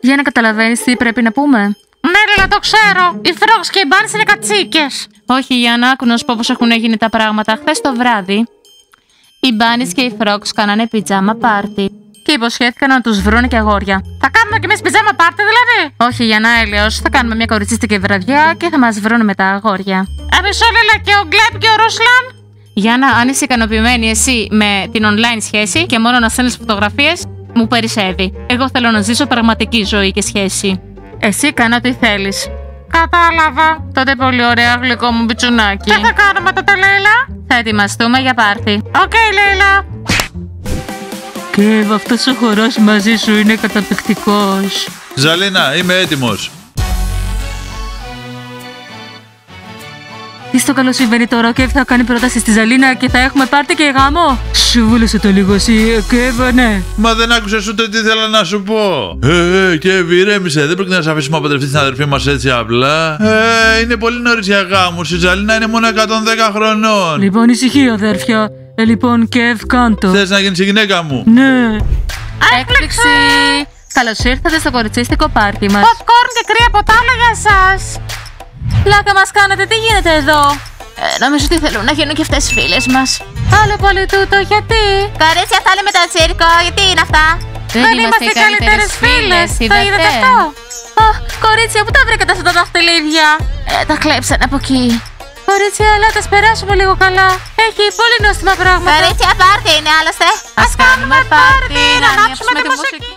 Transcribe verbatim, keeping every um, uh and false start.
Για να καταλαβαίνεις τι πρέπει να πούμε. Ναι, Λίλα, το ξέρω. Οι Frogs και οι Bunnies είναι κατσίκες. Όχι, για να άκου να σου πω πώς έχουν γίνει τα πράγματα. Χθες το βράδυ, οι Bunnies και οι Frogs κάνανε πιτζάμα πάρτι. Και υποσχέθηκαν να τους βρούνε και αγόρια. Θα κάνουμε κι εμείς πιτζάμα πάρτι, δηλαδή. Όχι, για να έλεος. Θα κάνουμε μια κοριτσίστικη βραδιά και θα μας βρούνε με τα αγόρια. Αμισό, Λίλα, και ο Γκλέπ και ο Ρούσλαν. Γιάννα, αν είσαι ικανοποιημένη εσύ με την online σχέση και μόνο να στέλνεις φωτογραφίες, μου περισσεύει. Εγώ θέλω να ζήσω πραγματική ζωή και σχέση. Εσύ κάνε ό,τι θέλεις. Κατάλαβα. Τότε πολύ ωραία, γλυκό μου μπιτσουνάκι. Τι θα κάνουμε τότε, Λίλα? Θα ετοιμαστούμε για πάρτι. Οκ, okay, Λίλα. Και αυτός ο χορός μαζί σου είναι καταπληκτικός. Ζαλίνα, είμαι έτοιμος. Τι στο καλό συμβαίνει τώρα, ο Κεβ θα κάνει πρόταση στη Ζαλίνα και θα έχουμε πάρτι και γάμο. Σου βούλωσε το λίγο εσύ, Κεβ, ναι. Μα δεν άκουσες ούτε τι ήθελα να σου πω. Ε, ε, Κεβ, ηρέμησε. Δεν πρέπει να σε αφήσουμε να παντρευτείς την αδερφή μας έτσι απλά. Ε, είναι πολύ νωρίς για γάμους. Η Ζαλίνα είναι μόνο εκατόν δέκα χρονών. Λοιπόν, ησυχία, αδέρφια. Ε, λοιπόν, Κεβ, κάντο. Θες να γίνεις η γυναίκα μου? Ναι. Έκπληξη! Καλώς ήρθατε στο κοριτσίστικο πάρτι μας. Popcorn και κρύα ποτάλα για εσάς. Πλάκα μας κάνετε, τι γίνεται εδώ? Ε, νομίζω ότι θέλουν να γίνουν και αυτές οι φίλες μας. Άλλο πολύ τούτο, γιατί? Κορίτσια, αυτά λέμε το τσίρκο, γιατί είναι αυτά? Δεν, Δεν είμαστε οι καλύτερες φίλες. Το είδατε αυτό? Αχ, κορίτσια, πού τα βρήκατε αυτά τα δαχτυλίδια? Ε, τα κλέψανε από εκεί. Κορίτσια, ελάτε, ας περάσουμε λίγο καλά. Έχει πολύ νόστιμα πράγματα. Κορίτσια, πάρτι είναι άλλωστε. Ας κάνουμε πάρτι, να ανάψουμε τη μουσική.